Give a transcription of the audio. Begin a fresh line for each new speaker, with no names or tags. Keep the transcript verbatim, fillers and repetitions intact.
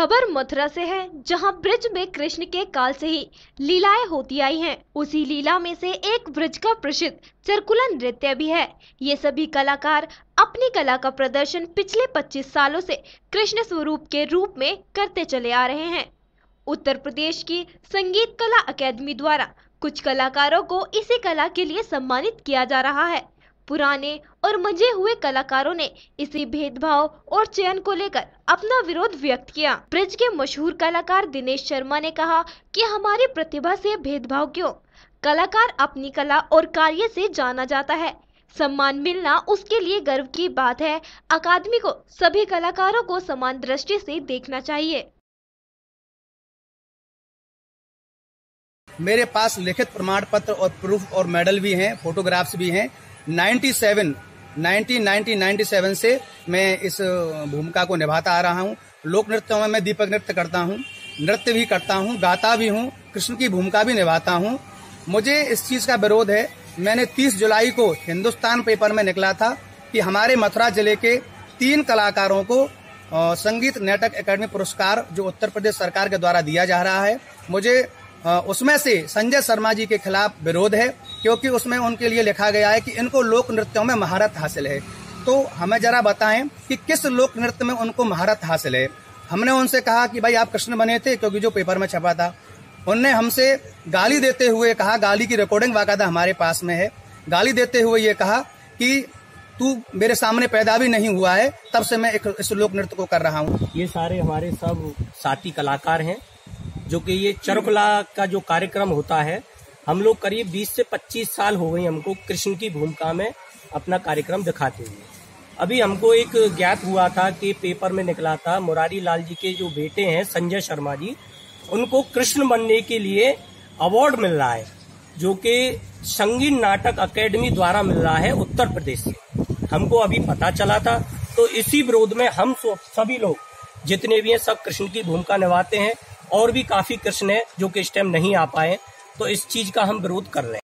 खबर मथुरा से है, जहां ब्रज में कृष्ण के काल से ही लीलाएं होती आई हैं। उसी लीला में से एक ब्रज का प्रसिद्ध चरकुला नृत्य भी है। ये सभी कलाकार अपनी कला का प्रदर्शन पिछले पच्चीस सालों से कृष्ण स्वरूप के रूप में करते चले आ रहे हैं। उत्तर प्रदेश की संगीत कला अकादमी द्वारा कुछ कलाकारों को इसी कला के लिए सम्मानित किया जा रहा है। पुराने और मंझे हुए कलाकारों ने इसी भेदभाव और चयन को लेकर अपना विरोध व्यक्त किया। ब्रज के मशहूर कलाकार दिनेश शर्मा ने कहा कि हमारी प्रतिभा से भेदभाव क्यों? कलाकार अपनी कला और कार्य से जाना जाता है, सम्मान मिलना उसके लिए गर्व की बात है। अकादमी को सभी कलाकारों को समान दृष्टि से देखना चाहिए।
मेरे पास लिखित प्रमाण पत्र और प्रूफ और मेडल भी हैं, फोटोग्राफ्स भी हैं। सत्तानवे उन्नीस सौ सत्तानवे से मैं इस भूमिका को निभाता आ रहा हूँ। लोक नृत्यों में मैं दीपक नृत्य करता हूँ, नृत्य भी करता हूँ, गाता भी हूँ, कृष्ण की भूमिका भी निभाता हूँ। मुझे इस चीज का विरोध है। मैंने तीस जुलाई को हिंदुस्तान पेपर में निकला था कि हमारे मथुरा जिले के तीन कलाकारों को संगीत नाटक अकादमी पुरस्कार जो उत्तर प्रदेश सरकार के द्वारा दिया जा रहा है, मुझे उसमें से संजय शर्मा जी के खिलाफ विरोध है, क्योंकि उसमें उनके लिए लिखा गया है कि इनको लोक नृत्यों में महारत हासिल है। तो हमें जरा बताएं कि किस लोक नृत्य में उनको महारत हासिल है। हमने उनसे कहा कि भाई आप कृष्ण बने थे, क्योंकि जो पेपर में छपा था। उनने हमसे गाली देते हुए कहा, गाली की रिकॉर्डिंग बाकायदा हमारे पास में है, गाली देते हुए ये कहा कि तू मेरे सामने पैदा भी नहीं हुआ है, तब से मैं इस लोक नृत्य को कर रहा हूँ।
ये सारे हमारे सब साथी कलाकार हैं, जो कि ये चरकुला का जो कार्यक्रम होता है, हम लोग करीब बीस से पच्चीस साल हो गई हमको कृष्ण की भूमिका में अपना कार्यक्रम दिखाते हुए। अभी हमको एक ज्ञात हुआ था कि पेपर में निकला था, मुरारी लाल जी के जो बेटे हैं संजय शर्मा जी, उनको कृष्ण बनने के लिए अवार्ड मिल रहा है, जो कि संगीत नाटक अकादमी द्वारा मिल रहा है उत्तर प्रदेश से। हमको अभी पता चला था, तो इसी विरोध में हम सभी लोग जितने भी हैं सब कृष्ण की भूमिका निभाते हैं, और भी काफी कृष्ण है जो कि इस टाइम नहीं आ पाए, तो इस चीज का हम विरोध कर रहे हैं।